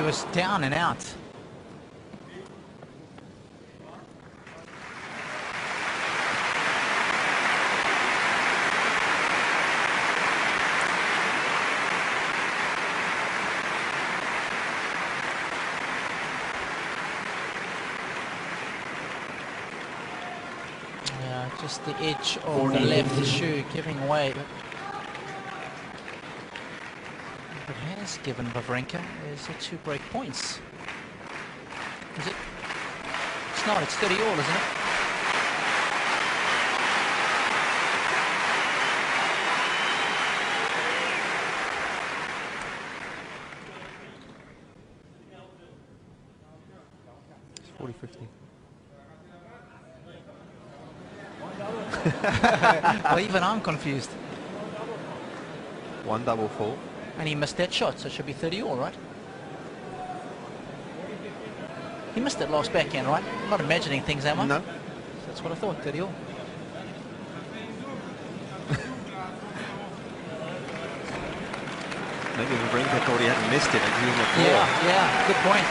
was down and out. Just the edge of the left shoe giving way. But it has given Wawrinka is 2 break points. Is it? It's not, it's 30 all, isn't it? It's 40-50. Well, even I'm confused. 1 double fault. And he missed that shot, so it should be 30 all, right? He missed that last backhand, right? I'm not imagining things, am I? No. That's what I thought, 30 all. Maybe Wawrinka thought he hadn't missed it and he was on the floor. Yeah, good point.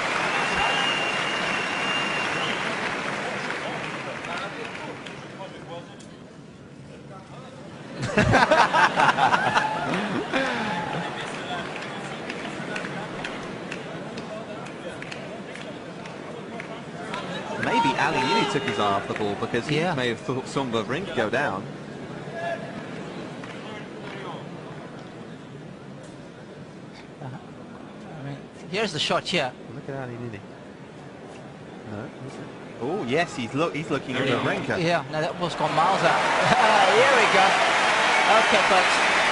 Maybe Ali Yuni took his eye off the ball because he may have thought saw Wawrinka go down. I mean, here's the shot here. Look at Ali Yuni. No. Oh yes, he's looking at Wawrinka. Yeah, no, that ball's gone miles out. Here we go. Okay, folks.